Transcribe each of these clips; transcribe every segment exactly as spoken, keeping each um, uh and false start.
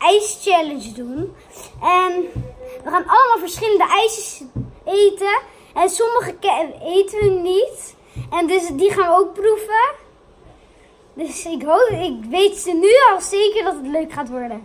ijs-challenge doen. En we gaan allemaal verschillende ijsjes eten. En sommige eten we niet. En dus die gaan we ook proeven. Dus ik hoop, ik weet ze nu al zeker dat het leuk gaat worden.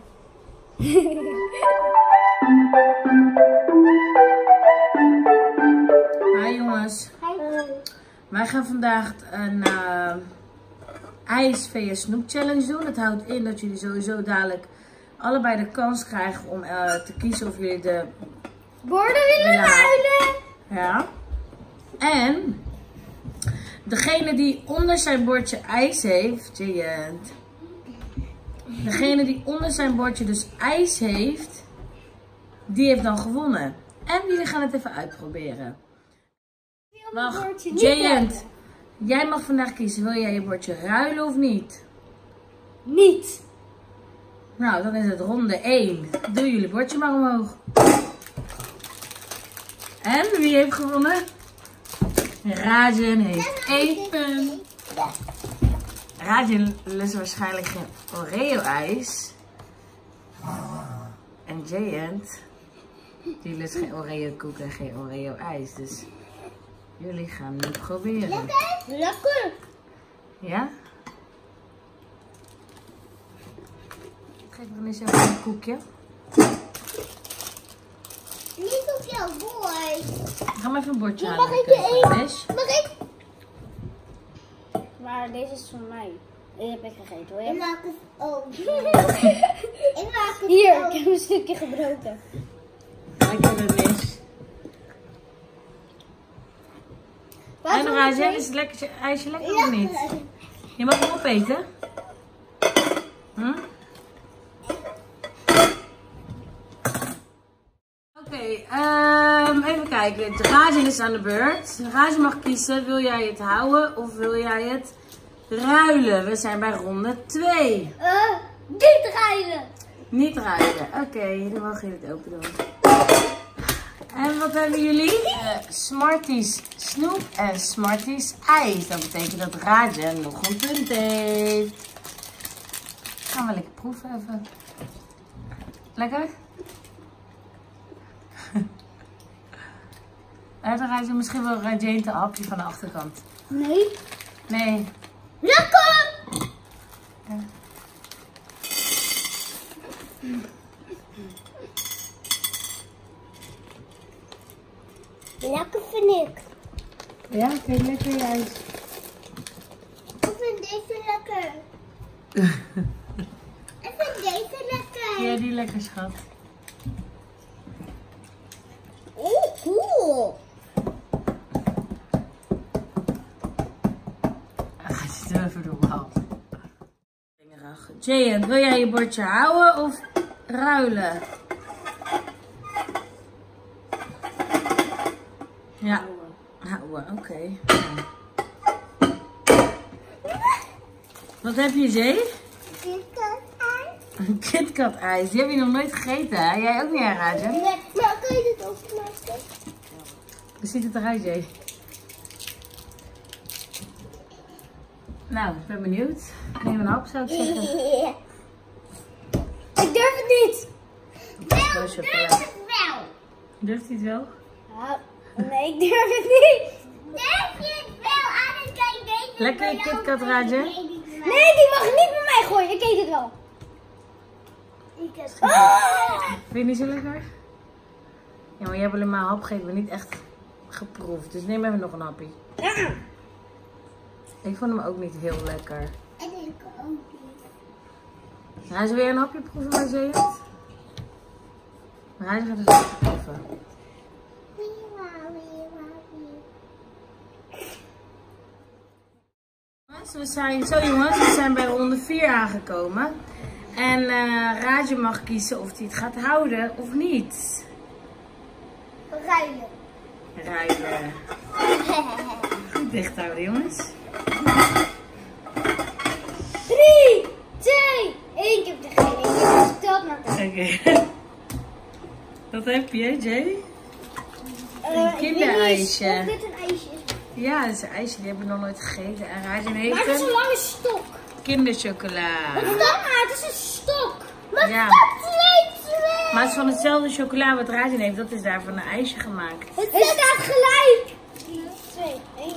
Hi jongens. Wij gaan vandaag een uh, ijs vs snoep challenge doen. Dat houdt in dat jullie sowieso dadelijk allebei de kans krijgen om uh, te kiezen of jullie de borden willen ruilen. Ja. En degene die onder zijn bordje ijs heeft, Jayant. Degene die onder zijn bordje dus ijs heeft, die heeft dan gewonnen. En jullie gaan het even uitproberen. Wacht, Jayant, jij mag vandaag kiezen. Wil jij je bordje ruilen of niet? Niet. Nou, dan is het ronde één. Doe jullie bordje maar omhoog. En wie heeft gewonnen? Rajan heeft één punt. Rajan lust waarschijnlijk geen Oreo-ijs. En Jayant, die lust geen Oreo-koek en geen Oreo-ijs. Dus jullie gaan nu proberen. Lekker? Lekker. Ja? Geef me eens even een koekje. Niet op jouw bord. Ga maar even een bordje halen. Mag ik er één? Mag ik? Maar deze is voor mij. Deze heb ik gegeten hoor. Ik maak het ook. Ik maak het Hier, ook. Ik heb een stukje gebroken. Ik heb het mis. En Rajan, is het lekker, ijsje lekker ja, of niet? Je mag hem opeten. Hm? Oké, okay, um, even kijken. Rajan is aan de beurt. Rajan mag kiezen. Wil jij het houden of wil jij het ruilen? We zijn bij ronde twee. Uh, niet ruilen. Niet ruilen. Oké, okay, dan mag je het open doen. En wat hebben jullie? Uh, Smarties snoep en Smarties ijs. Dat betekent dat Rajan nog een punt heeft. Gaan we lekker proeven even. Lekker? Heeft Rajan misschien wel Rajan een hapje van de achterkant? Nee. Nee. Lekker! Ja. Lekker vind ik. Ja, oké, okay, lekker je ijs. Ik vind deze lekker. Ik vind deze lekker. Ja, die lekker, schat. Oeh, cool. Ga je het even normaal. Jayant, wil jij je bordje houden of ruilen? Ja, houden, oké. Okay. Wat heb je, Jay? KitKat ijs. Een KitKat ijs. Die heb je nog nooit gegeten, hè? Jij ook niet, hè, Rajan? Nee, maar kun je dit openmaken? Hoe ziet het eruit, Jay? Nou, ik ben benieuwd. Neem een hap, zou ik zeggen. Yeah. Ik durf het niet. Wel, durf het wel. Durft hij het wel? Ja, nee, ik durf het niet. Durf je het wel aan het kijken? Lekker KitKat, Rajan? Nee, die mag niet met mij gooien. Ik eet het wel. Ik heb het. Ah! Vind je het niet zo lekker? Ja, maar jij hebt alleen maar een hap gegeten, maar niet echt geproefd. Dus neem even nog een hapje. Ja. Ik vond hem ook niet heel lekker. En ik ook niet. Hij is weer een hapje proeven, maar zie je het? Maar hij gaat het even proeven. We zijn, zo jongens, we zijn bij ronde vier aangekomen. En uh, Rajan mag kiezen of hij het gaat houden of niet. Ruilen. Ruilen. Goed dicht houden, jongens. Drie, twee, één. Ik heb er geen één. Vertelt maar. Oké. Okay. Wat heb je, Jay? Uh, een kinderijsje. Of dit een ijsje is. Ja, dat is een ijsje. Die hebben we nog nooit gegeten. En Rajan heeft maar het is een lange stok. kinderchocola. Wat is dat maar? Het is een stok. Maar ja. stop Maar het is van hetzelfde chocola wat Rajan heeft. Dat is daar van een ijsje gemaakt. Het staat gelijk. twee, één.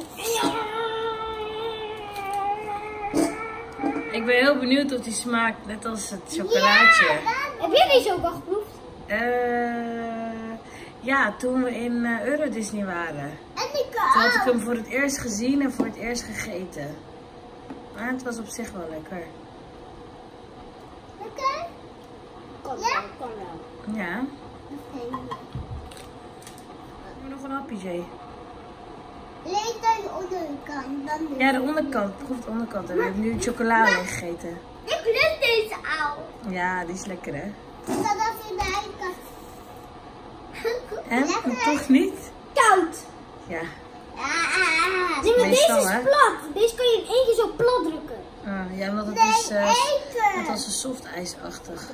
Ik ben heel benieuwd of die smaakt net als het chocolaatje. Heb jij deze ook al geproefd? Uh, ja, toen we in uh, Euro Disney waren. En ik Toen had ik hem voor het eerst gezien en voor het eerst gegeten. Maar het was op zich wel lekker. Lekker? Kan wel, kan wel. Ja. Nog een hapje, Jay. Lees aan de onderkant. Dan Ja, de onderkant. Proef de onderkant. En we hebben nu chocolade gegeten. Ik lust deze al. Ja, die is lekker, hè? Ik had dat in de ijskast. En? En toch niet? Koud. Ja. Ah, nee, maar Meestal, deze is hè? plat. Deze kan je in één keer zo plat drukken. Ah, ja, omdat het Nee, is... Uh, eten. het was een soft ijsachtig.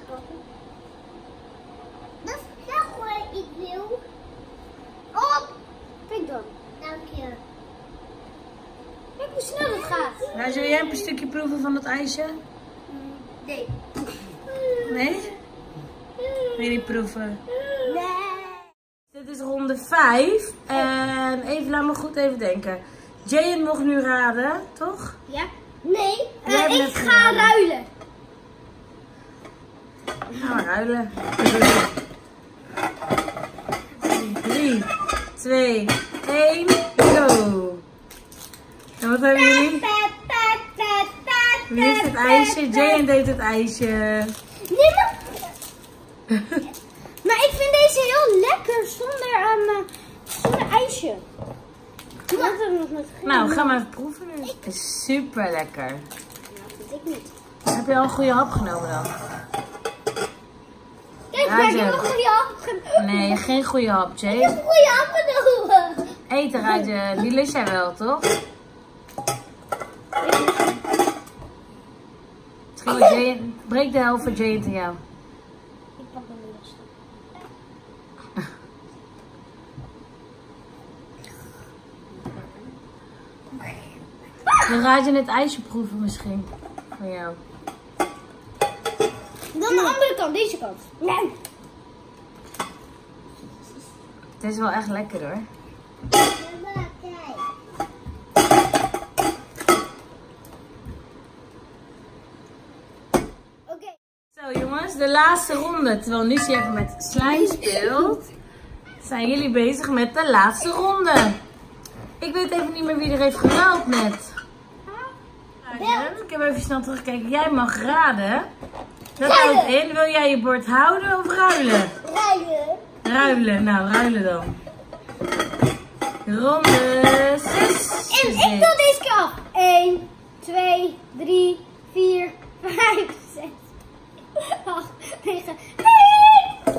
Dat is heel goed, ik wil. Op. Pik dan. Dank je. Kijk hoe snel het gaat. Nou, wil jij een stukje proeven van dat ijsje? Nee. Nee? Wil je niet proeven? Nee. Dit is ronde vijf. En even, laat me goed even denken. Jayen mocht nu raden, toch? Ja? Nee. Jij hebt Uh, net ik ga gedaan. ruilen. Gaan we ruilen. drie, twee, één, go! En wat hebben jullie? Wie heeft het ijsje? Jayen deed het ijsje. Nee, maar... maar ik vind deze heel lekker zonder, um, zonder ijsje. Ik had er nog met gegeten. Nou, ga maar even proeven nu. Het is super lekker. Nou, vind ik niet. Heb je al een goede hap genomen dan? Kijk, Ja, ik heb zeg. nog een goede hap genomen. Nee, geen goede hap, Jay. Ik heb een goede hap genomen. Eten, Rajan. Die lust jij wel, toch? Misschien wel Jayen. Breek de helft voor Jayen tegen jou. Ik pak hem weer los. Wil Rajan het ijsje proeven misschien? Van jou. Dan de andere kant, deze kant. Nee. Het is wel echt lekker hoor. Oké. Zo jongens, de laatste ronde. Terwijl Nissie even met slime speelt, zijn jullie bezig met de laatste ronde. Ik weet even niet meer wie er heeft geruild net. Rajan, ik heb even snel teruggekeken. Jij mag raden. Dat houdt in, wil jij je bord houden of ruilen? Ruilen. Ruilen, nou ruilen dan. Ronde zes. En ik tel deze keer af. één, twee, drie, vier, vijf, zes, acht, negen, tien.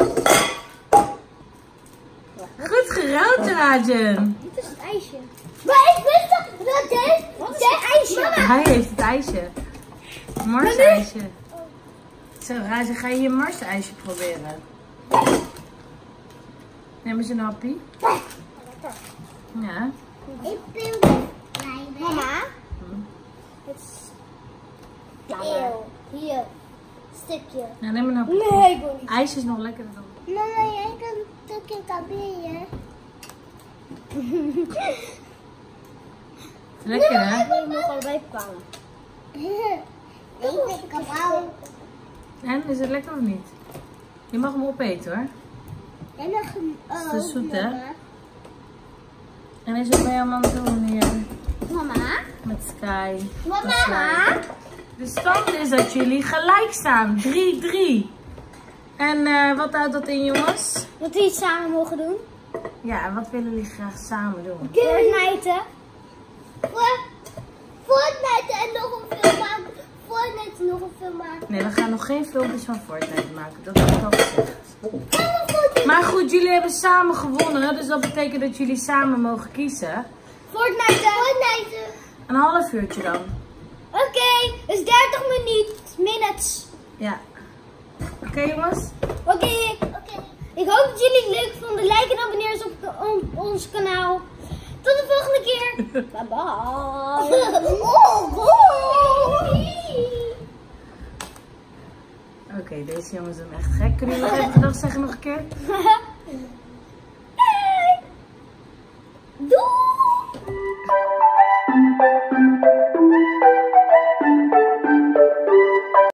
Goed geruild, Rajan. Dit is het ijsje. Maar ik wist toch dat dit... Wat is het ijsje? Mama. Hij heeft het ijsje. Marsijsje. Zo, Rajan, ga je je marsijsje proberen? Neem eens een happy. Ja. Ik wil dit. Mama. Hm. Het is... Eeuw. Hier. Stukje. Nou, neem een happy. Nee, ik wil niet. IJs is nog lekkerder dan. Mama, jij kan een stukje kabelen. Lekker hè? Ik wil nog allebei bepalen. Ik wil kabel. En, is het lekker of niet? Je mag hem opeten hoor. En nog een... Het is zoet hè? En is het bij jou man doen hier? Mama. Met Sky. Mama. De stand is dat jullie gelijk staan. drie drie. En uh, wat houdt dat in jongens? Dat we iets samen mogen doen. Ja, en wat willen jullie graag samen doen? Fortnite. Voor, Fortnite en nog een film maken. Fortnite en nog een film maken. Nee, we gaan nog geen filmpjes van Fortnite maken. Dat heb ik al gezegd. Maar goed, jullie hebben samen gewonnen. Dus dat betekent dat jullie samen mogen kiezen. Fortnite. Fortnite. Een half uurtje dan. Oké, okay, dus dertig minuten. Minutes. Ja. Oké okay, jongens? Oké. Okay. Okay. Ik hoop dat jullie het leuk vonden. Like en abonneer eens op, op ons kanaal. Tot de volgende keer. Bye bye. Oh, oh. Oké, deze jongens doen echt gek. Kunnen jullie nog even gedag zeggen nog een keer?